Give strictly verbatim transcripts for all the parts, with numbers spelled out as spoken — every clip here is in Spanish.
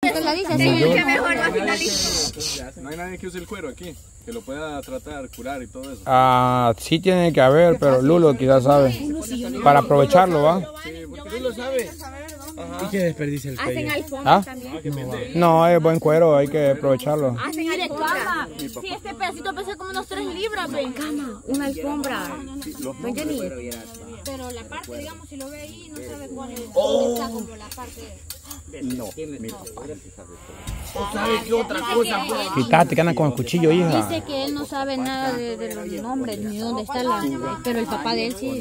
usted la dice, sí. Que mejor va a finalizar. No hay nadie que use el cuero aquí, que lo pueda tratar, curar y todo eso. Ah, sí tiene que haber, pero Lulo quizás sabe. Para aprovecharlo, ¿va? Sí, porque Lulo sabe. Ajá. ¿Y qué desperdicia el Hacen cuello? alfombras ¿Ah? también. No, es buen cuero, hay que aprovecharlo. Hacen alfombras. Si este pedacito pesa como unos tres libras, ven. Cama, una alfombra. ¿Ven, Jenny? Pero la parte, digamos, si lo ve ahí, no sabe cuál es. Oh. Está como la parte. No, ¿O sabe qué otra cosa? Quítate, que andan con el cuchillo, hija. Dice que él no sabe nada de, de los nombres ni dónde está la. Pero el papá de él sí.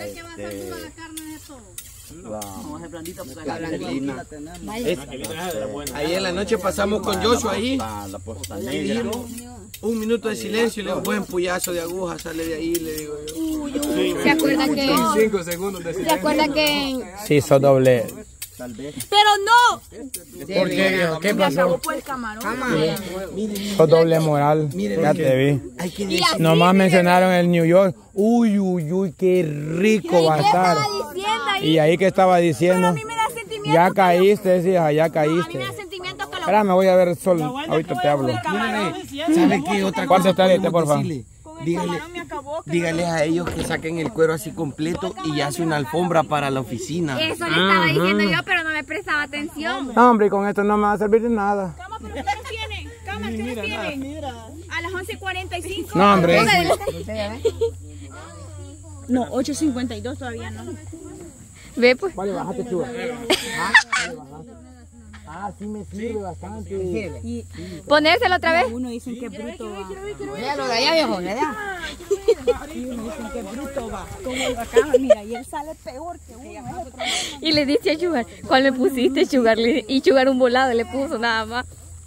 Ahí en la noche pasamos con Joshua ahí. Y dijimos un minuto de silencio y le digo, buen puyazo de aguja, sale de ahí, le digo yo. ¿Se acuerda que? cinco segundos de ¿Se silencio. acuerda que? Sí, sos doble. Pero no. ¿Por qué, viejo? ¿Qué pasó? Sos doble moral. Ya te vi. Hay que decir. Nomás mencionaron el New York. Uy, uy, uy, qué rico va a estar. Y ahí que estaba diciendo. Ya caíste, hija, ya caíste. Espera, me voy a ver el sol. Ahorita te hablo. ¿Sabe qué otra ¿Cuánto cosa está este, podemos por favor? decirle? Dígale, dígale a ellos que saquen el cuero así completo y ya hace una alfombra para la oficina. Eso le estaba diciendo yo, pero no me prestaba atención. No, hombre, con esto no me va a servir de nada. Cama, pero ¿qué nos tienen? Cama, ¿qué nos tienen? A las once cuarenta y cinco. No, hombre. No, ocho cincuenta y dos todavía no. Ve pues. Vale, bájate, chuva. Ah, sí me sirve bastante. Ponérselo otra vez. Uno dicen que bruto va. Véalo de allá, viejo, de allá. Y uno dicen que bruto va. Como el bacán, mira, y él sale peor que uno. Y le dice a Sugar, ¿cuál me pusiste, Sugar? Y Sugar un volado le puso nada más.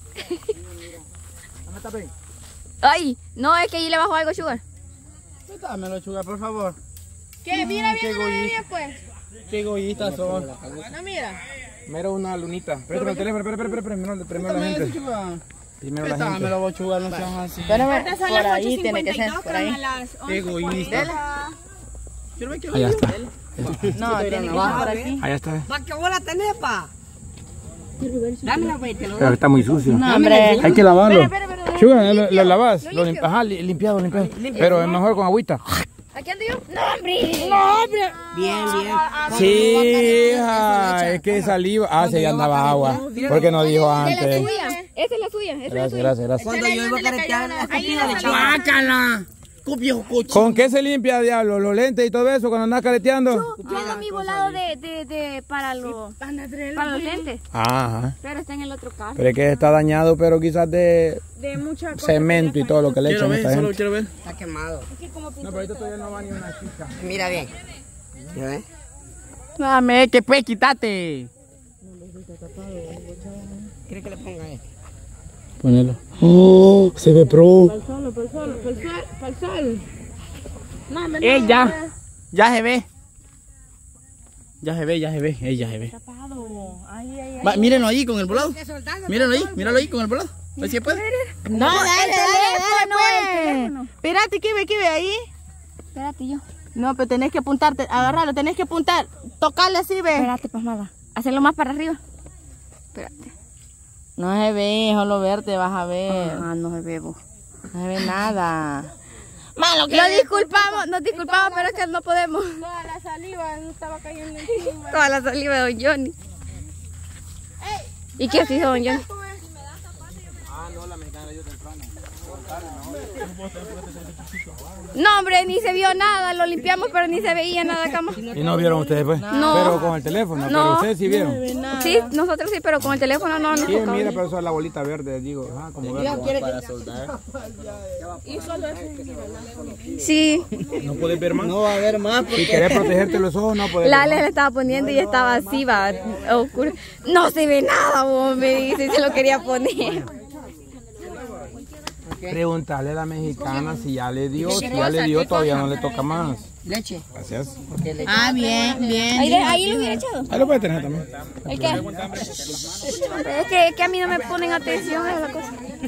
Ay, no, es que ahí le bajó algo, Sugar. Dámelo, chuga, por favor. ¿Qué? Mira Qué bien, mira egoísta. bien, pues. Qué egoístas son. No, mira. Mero una lunita. Préstame el teléfono, espera, espera, espera. Primero, primero la gente. Primero la gente. Dámelo, vos, chuga, no seas así. Ahorita son las ocho cincuenta y dos, por ahí. Qué egoísta. Allá está. No, tiene que estar por aquí. Allá está. ¿Para qué vos la tenés, pa? Dámela, güey, te lo Pero está muy sucio. No, hombre. Hay que lavarlo. Chuga, lo, lo lavas. Lo lim- Ajá, li- limpiado, limpiado. Pero es mejor con agüita. ¿Aquí ando yo? No, hombre. No, hombre. Bien, bien. Sí, hija, es que saliva. Ah, sí, ya andaba agua. ¿Por qué no dijo De la antes? suya. Esta es la suya. Esta es la Gracias, suya. gracias, gracias. Cuando yo iba a caretear la escupida de chaval. ¡Guácala! ¡Qué viejo coche! ¿Con qué se limpia, diablo? ¿Los lentes y todo eso cuando andas careteando? Yo hago mi volado de, de, de, para, los, para los lentes. Ajá. Pero está en el otro carro. Pero es que está dañado, pero quizás de De mucha cosa. cemento y todo lo que le Quiero echan a ver, esta solo gente. quiero ver. Está quemado. No, pero ahorita todavía no va ni una chica. Mira bien. ¿Ya ves? Dame, que pues, quítate. ¿Quieres que le ponga esto? Ponelo. ¡Oh! Se ve pro. Para el sol, para el sol, para el sol, para el sol. No, me ¡Ey, ya! Ya se ve. Ya se ve, ya se ve. Ey, ya se ve. tapado. Ay, ay, ay. Va, mírenlo ahí con el volado. Mírenlo ahí, míralo ahí con el volado. A ver si puede. No, dale, dale, dale, pues. Espérate, ¿qué ve, qué ve ahí? Espérate yo. No, pero tenés que apuntarte, agarrarlo, tenés que apuntar, tocarle así, ve. Espérate, pasmada. Hacerlo más para arriba. Espérate. No se ve, solo verte vas a ver. Ah, no se ve, vos. No se ve nada. Malo que Lo disculpamos, nos disculpamos, pero es que no podemos. toda la saliva no estaba cayendo encima. Toda la saliva de Don Johnny. ¿Y qué se hizo Don Johnny? No, hombre, ni se vio nada, lo limpiamos, pero ni se veía nada, cama. ¿Y no vieron ustedes, pues? No. Pero con el teléfono, pero No. ustedes sí vieron. Sí, nosotros sí, pero con el teléfono no nos Sí, tocaba. mira, pero eso es la bolita verde, digo. Ah, como verde. Para soldar. Sí, No puedes ver más. No va a haber más. Si querés protegerte los ojos, no puedes ver Lale más. le estaba poniendo y estaba así, va, oscuro. No se ve nada, vos, me dice, se lo quería poner. Preguntarle a la mexicana si ya le dio, si ya le dio, todavía no le toca más. Leche. Gracias. Ah, bien, bien. Ahí, le- ahí lo hubiera echado. Ahí lo puedes tener también. ¿El qué? Es que, es que a mí no me ponen atención a la cosa.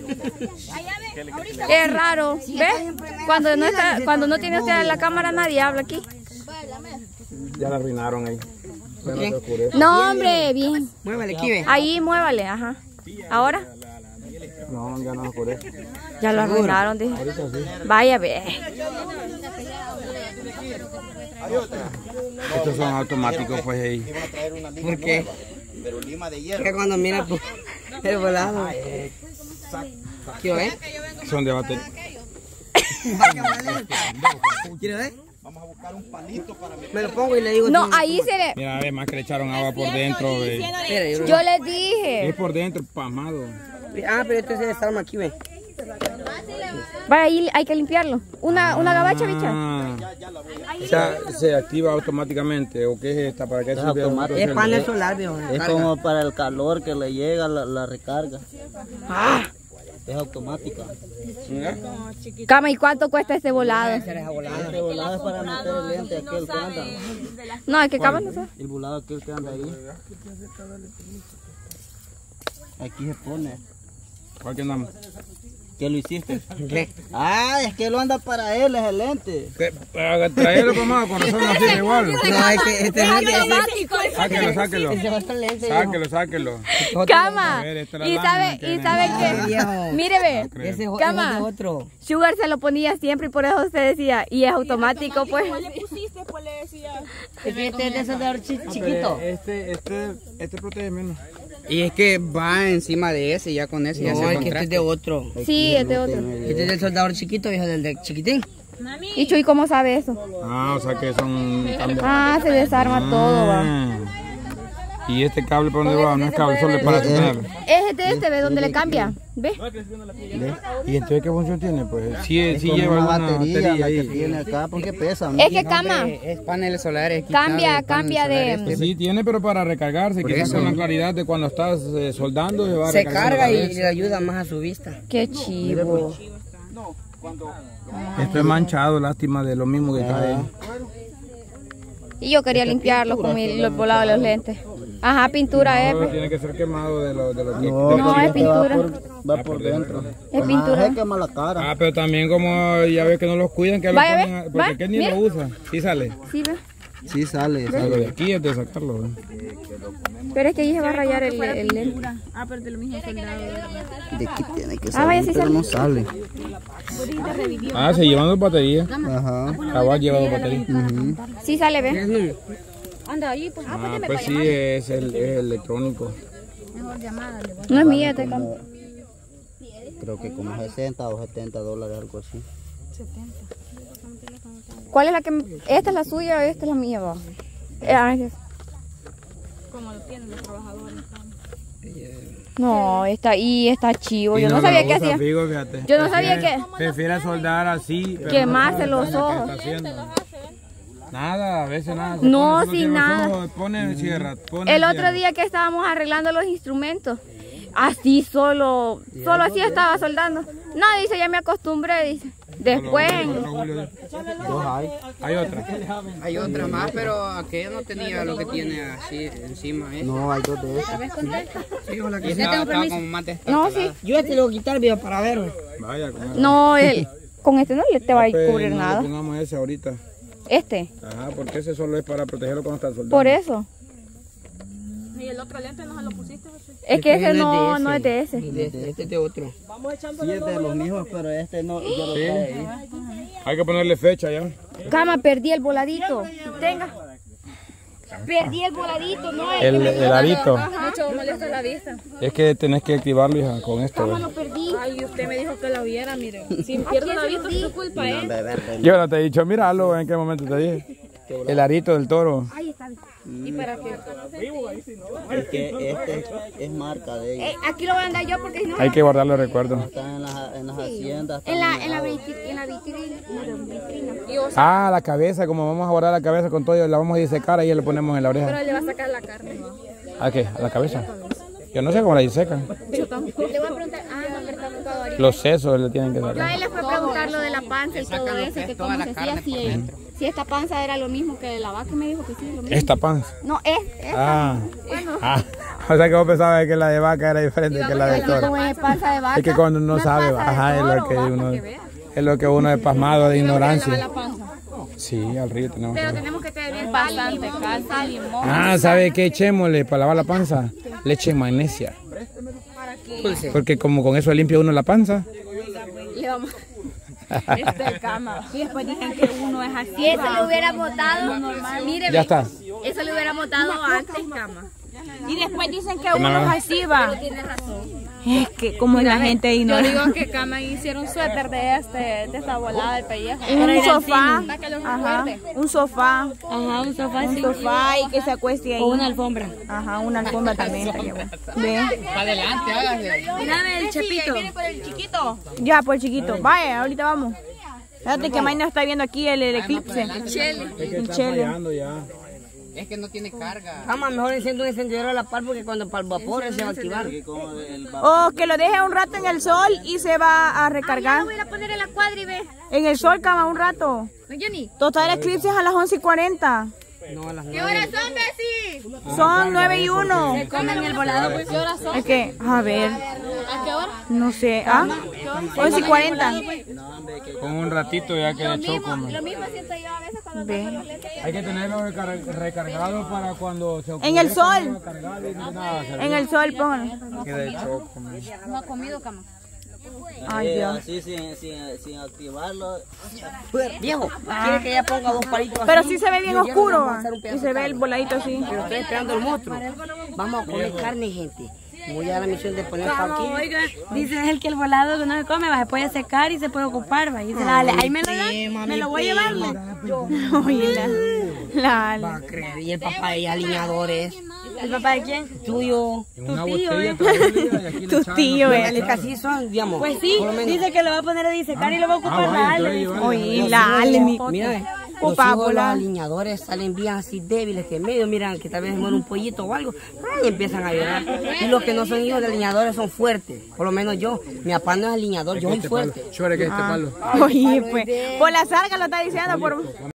Es raro, ¿ves? Cuando no está, cuando no tiene usted la cámara nadie habla aquí. Ya la arruinaron ahí. Ya no se oscurece. No, hombre, bien. Muévele, Kibe. Ahí muévale, ajá. ¿Ahora? No, ya no por eso. Ya lo arruinaron, dije. Vaya, ve. Estos son automáticos, pues ahí. ¿Por qué? Que cuando mira pues, el volado. ¿Qué ves? Son de batería. ¿Quieres ver? Vamos a buscar un palito para meter. Me lo pongo y le digo. No, ahí se le... Mira, además que le echaron agua por dentro. Ve. Yo les dije. Es por dentro, pasmado. Ah, pero este es el desarma aquí, ve. Vaya, ahí hay que limpiarlo. Una, una gabacha, bicha. Ah, o sea, se activa automáticamente. ¿O qué es esta? ¿Para qué Es sirve? automático. Es panel solar, viejo. Es como para el calor que le llega la, la recarga. Ah. Es automática. Cama, ¿y cuánto cuesta este volado? Este volado es para meter el lente aquel que anda. No, es que cama no sé. El volado aquel que anda ahí. Aquí se pone. ¿Cuál que andamos? ¿Qué lo hiciste? ¿Qué? Ah, es que lo anda para él, es el lente. Para traerlo, mamá, con razón no sirve igual. No, es que este es automático. Sáquelo, sáquelo. Sáquelo, sáquelo. Cama. A ver, esta es la Y lámina sabe, que y sabe que... Mire, ve. Ese es Cama. otro. Sugar se lo ponía siempre y por eso usted decía. Y es automático, pues. ¿Cuál le pusiste? ¿Cuál le decía? Es que este es de soldador chiquito. Este, este, este protege menos. Y es que va encima de ese, ya con ese ya No, se es que este es de otro. Sí, es de otro. Este es del soldador chiquito, viejo, del de chiquitín. ¿Y Chuy cómo sabe eso? Ah, o sea que son... Ah, se desarma todo, va. Ah. ¿Y este cable para dónde va? No es cable, solo es para tenerlo. Es este, este, ve, donde le cambia. ¿Ve? ¿Y entonces qué función tiene? Pues sí, Es sí como lleva una alguna batería, batería la que ahí. tiene acá porque pesa, ¿no? Es que cama. Es paneles solares. aquí Cambia, está, cambia paneles de- solares. Sí, tiene, pero para recargarse, que eso. con la claridad de cuando estás eh, soldando se va a Se recargar carga otra y vez. le ayuda más a su vista. Qué chivo. Esto es manchado, lástima de lo mismo que trae. Ah. Y yo quería limpiarlo con mi, los volados de los lentes. Ajá, pintura, No, eh. tiene que ser quemado de lo, de lo que... No, de- No, porque es este va pintura. por, va por dentro. Es pintura. Se quema la cara. Ah, pero también como ya ves que no los cuidan, que lo Vaya, ponen, ve, a- porque va, aquel ni mira. lo usa. Sí sale. Sí, ve. Sí sale. Lo sale. de aquí es de sacarlo. ¿eh? Pero es que ahí se va a rayar el, el lente. Ah, pero de lo mismo soldado. De aquí tiene que Ah, salir, vaya, sí pero sale. no sale. Ah, se llevan dos baterías. Ajá. Cabal lleva dos baterías. Sí sale, ve. Anda ahí, pues. Ah, pues sí, es, el, es electrónico. No es mía, este cama. Creo que como sesenta o setenta dólares, algo así. ¿Cuál es la que... ¿Esta es la suya o esta es la mía, va? Ah, es- Como lo tienen los trabajadores. No, está ahí, está chivo. Y Yo no lo sabía qué usa, hacía. Figo, fíjate. Yo no sabía Prefiere- que- Prefiere soldar así. pero Quemarse no los sabe ojos. qué está haciendo. Nada, a veces nada. se No, pone, solo sin cierra los nada. ojos, Pone, cierra, pone, El otro cierra. día que estábamos arreglando los instrumentos, así solo, solo así estaba soldando. No, dice, ya me acostumbré, dice. Después, Otro Julio. Dos hay. Hay otra. Hay otra más, pero aquella no tenía lo que tiene así encima. ¿eh? No, hay dos de esas. Y estaba, estaba como más no, sí, Yo este lo voy a quitar, viejo, para ver. Vaya, con él. no, el, con este no le te va a Pues, cubrir no le nada. pongamos ese ahorita. Este, Ajá, porque ese solo es para protegerlo cuando está soldando. por eso. ¿Y el otro lente no se lo pusiste? Es que ese no no, no es de ese. Este, este es de otro. Sí, es de los mismos, pero este no, yo lo trae ahí. Hay que ponerle fecha ya. Cama, perdí el voladito. Tenga. Perdí el voladito, no es. El, el arito. Mucho molesta la vista. Es que tenés que activarlo, hija, con esto. Cama, ¿ves? lo perdí. Ay, usted me dijo que la viera, mire. Si pierdo la vista, es su culpa, ¿eh? Yo no te he dicho, míralo, ¿en qué momento te dije? El arito del toro. Ahí está. ¿Y para qué? Es que este es marca de ellos. Eh, aquí lo voy a andar yo porque si no... Hay que guardar los recuerdos. Están en las, en las haciendas. En la, están en la, los- vitri- en la vitrina. En la vitrina. Ah, la cabeza, como vamos a guardar la cabeza con todo, la vamos a disecar ahí y le ponemos en la Pero oreja. le va a sacar la carne. ¿A qué? ¿A la cabeza? Yo no sé cómo la disecan. Yo tampoco. Le voy a preguntar... Ah, no, pero está ocupado ahorita. Los sesos le tienen que Yo a sacar. él le fue a preguntar lo de la panza y todo Sacan lo eso, que es que toda cómo la se hacía, carne por si, dentro. si esta panza era lo mismo que la vaca, me dijo que sí, lo mismo. Esta panza. No, es, es. Ah. Ah. O sea que vos pensabas que la de vaca era diferente que la de Como toro. es panza de vaca. Es que cuando uno no es sabe, panza de ajá, es toro, lo que va, uno, para que vea. es lo que uno es pasmado de La ignorancia. panza. Sí, al río tenemos Pero que... tenemos que tener bastante calza, limón. Ah, ¿sabe qué echémosle para lavar la panza? Leche de magnesia. Dulce. Porque como con eso limpia uno la panza. Le vamos. Este cama. Y después dicen que uno es así. Si eso lo hubiera botado, mire, Ya está. eso lo hubiera botado antes, cama. Y después dicen que uno es así, va. Pero tiene razón. Es que como es la gente Yo ignora. digo que Cama hiciera un suéter de este, de esta volada del pellejo. Un sofá, Para que los ajá, recuerde. un sofá, Ajá, un sofá un sí. sofá y que se acueste ahí. O una alfombra. Ajá, una alfombra también estaría bueno. Ve. Para adelante, hágase. Dame el chepito. Ya, pues chiquito, vaya, ahorita vamos. Fíjate que May no está viendo aquí el, el eclipse. El chele. El chele. Es que no tiene carga. Cama, mejor enciendo un encendedor a la par porque cuando para el vapor se va a activar. O que lo deje un rato en el sol y se va a recargar. Voy a ir a poner en la cuadra y ve. En el sol, cama, un rato. ¿No, Jenny? Total, el eclipse es a las once y cuarenta. No, a las ¿Qué horas son, Bessie? Son nueve y uno. Comen el volado, pues. ¿Qué horas son? Es que, a ver, ¿A qué hora? no sé, ¿ah? once y cuarenta. Con un ratito ya que le choco. Lo mismo siento yo a veces cuando Ve. tengo los lentes. Hay que tenerlo recar- recargado para cuando se En el sol. cargar y nada, se En el sol, póngalo. queda el choco. man. No ha comido, Cama. Ay, Eh, Dios. así sin, sin, sin activarlo. Viejo, quiere que ya ponga dos palitos así. Pero sí se ve bien Yo llevo oscuro, a ¿va? almorzar un Y pedazo se de ve el carne. voladito así. Pero estoy esperando el monstruo. Vamos a comer carne, gente. Voy a dar la misión de poner esto aquí. Como, oiga, dice él que el volado que no se come, va, se puede secar y se puede ocupar, va. Y dice, dale, ahí me lo dan, me lo voy a llevar, va. Oye, la, la, Va a creer. Y el papá de alineadores. ¿El papá de quién? Tuyo. En una tío, botella ¿eh? todavía y aquí le tu echan- tío, Los eh. que casi son, digamos. Pues sí, por lo menos. dice que lo va a poner a disecar y lo va a ocupar, Ah, vaya, dale. entonces, dice. vale. Oye, la, Ale, mi. Mira, ve, O los para hijos de los volar. alineadores salen bien así débiles que en medio, miran que tal vez muere un pollito o algo, y empiezan a llorar. Y los que no son hijos de alineadores son fuertes. Por lo menos yo, mi papá no es alineador, yo soy fuerte. Chore que este palo. Oye, pues. Por la sarga lo está diciendo, por.